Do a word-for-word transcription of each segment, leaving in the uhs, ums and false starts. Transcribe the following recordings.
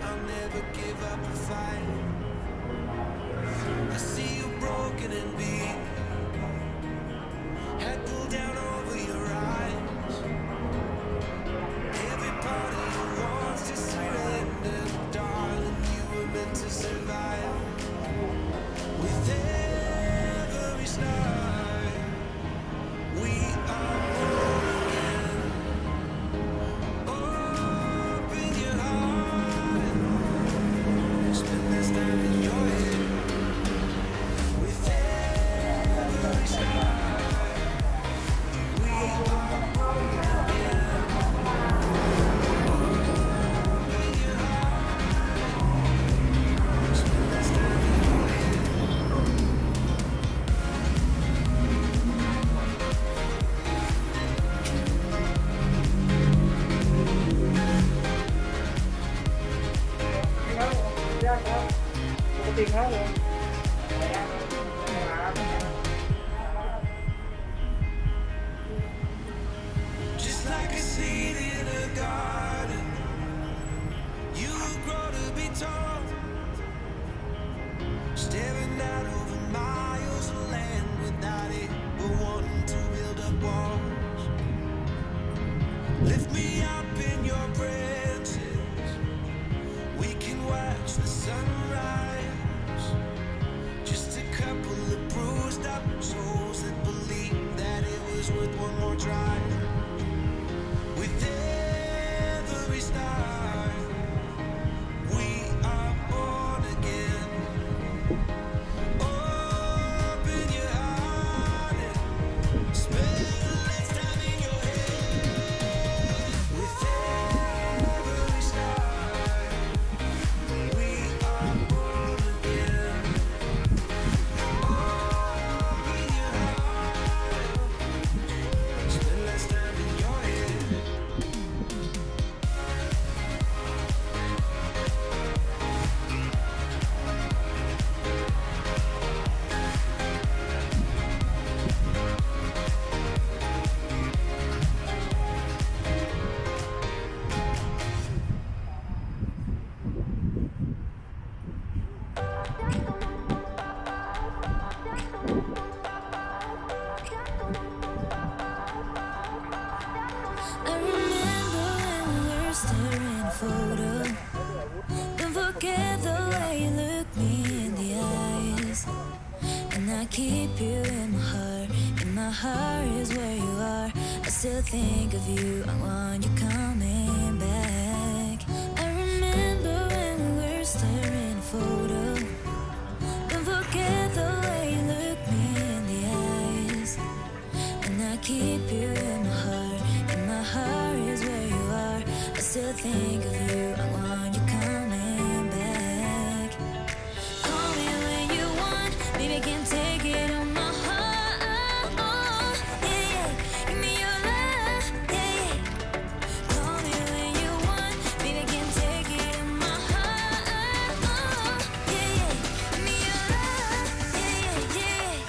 I'll never give up a fight. I see you broken and beat, head pulled down over your eyes. Every part of you wants to surrender, darling. You were meant to survive. With every start, we are born again. Open your heart, spend this time in your head. With every start, we are born again. Open your heart, spend this time in your head. Just like a seed in a garden, you will grow to be tall, staring out over miles of land without it, but wanting to build up walls. Lift me up in your branches, we can watch the sunrise. Just a couple of bruised up souls that believe that it was worth one more try. With every star, we are born again. Open your heart and spend less time in your head. With every star, we are born again. Open your heart, spend less time in your head. I remember when we were staring a photo. Don't forget the way you look me in the eyes. And I keep you in my heart, and my heart is where you are. I still think of you, I want you coming back. I remember when we were staring a photo. Don't forget the way you look me in the eyes. And I keep you in my heart, and my heart is where you are. I still think of you, I want you coming back. Call me when you want, baby, I can take it on my heart. Yeah, yeah, give me your love. Yeah, yeah. Call me when you want, baby, I can take it on my heart. Yeah, yeah, give me your love. Yeah, yeah, yeah.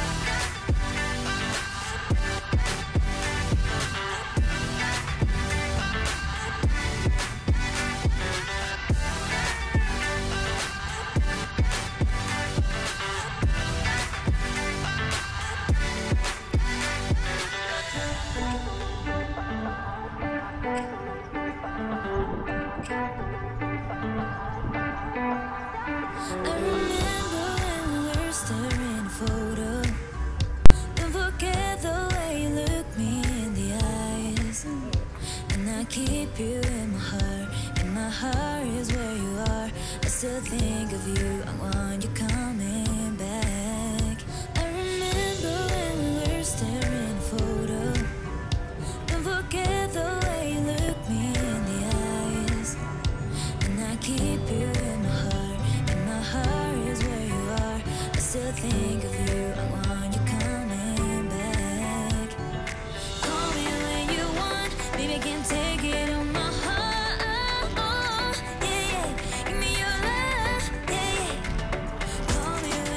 I remember when we were staring a photo. Don't forget the way you look me in the eyes. And I keep you in my heart, and my heart is where you are. I still think of you, I want you coming back. I remember when we were staring a photo. Don't forget the way you look me in the eyes. And I keep you in my heart, and my heart is where you are. I still think of you, I want you coming back. Call me when you want, baby, I can take it on my heart. Yeah, yeah, give me your love. Yeah, yeah. Call me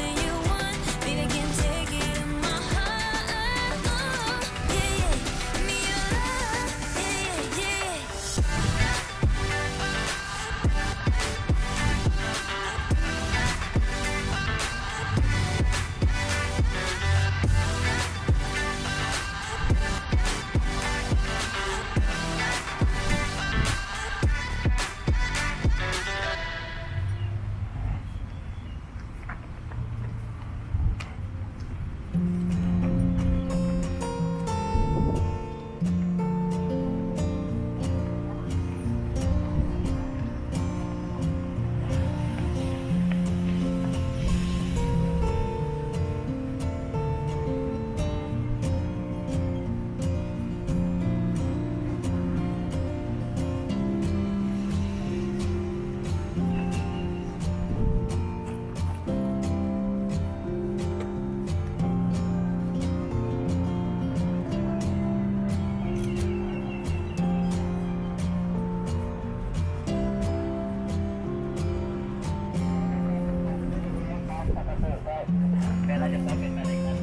แต่เราจะต้องเป็นอะไรกัน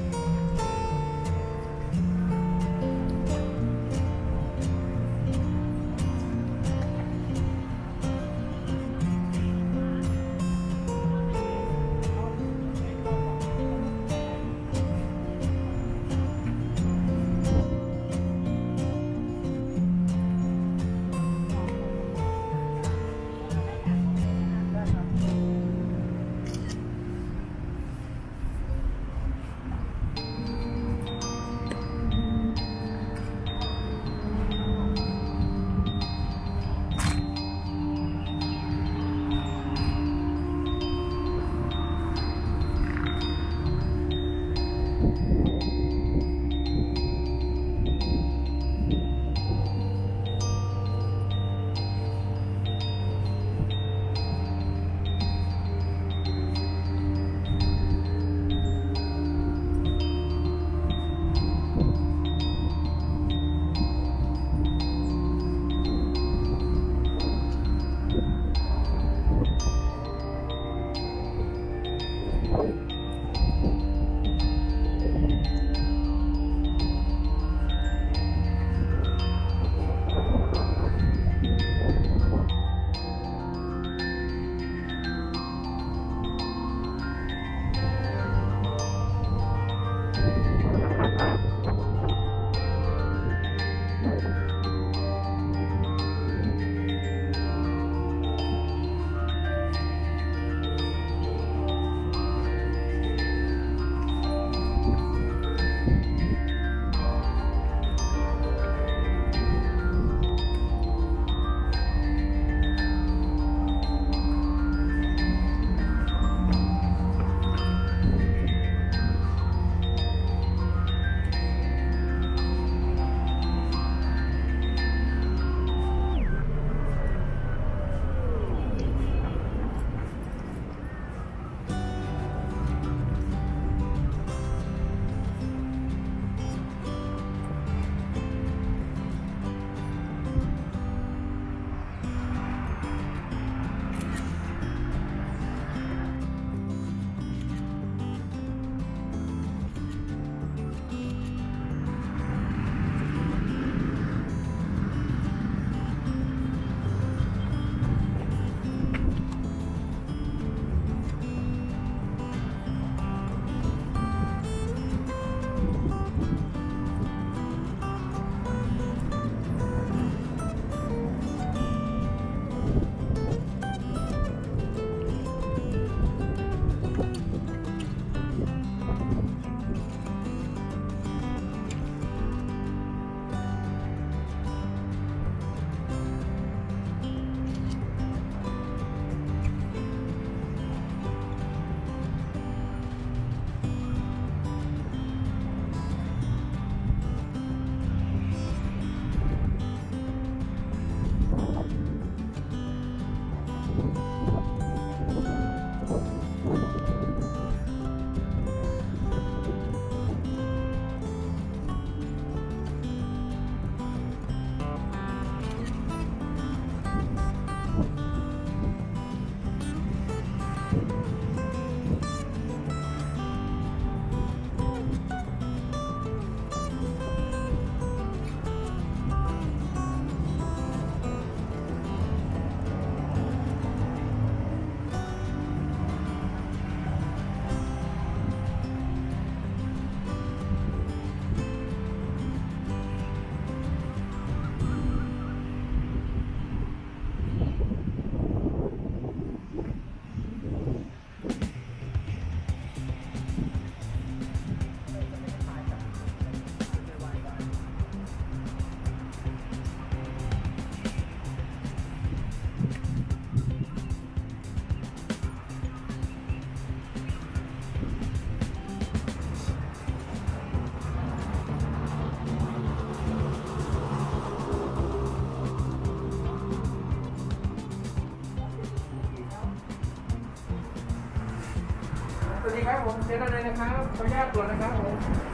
วัสดีครับผมเชิญอะไรนะครับขออนุญาตตรวจนะครับ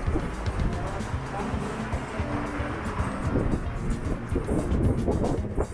ผม